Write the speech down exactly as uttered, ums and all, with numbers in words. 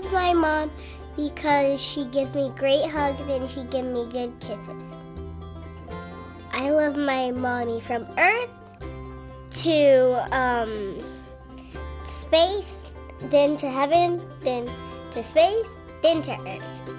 love my mom because she gives me great hugs and she gives me good kisses. I love my mommy from Earth to um, space, then to heaven, then to space, then to Earth.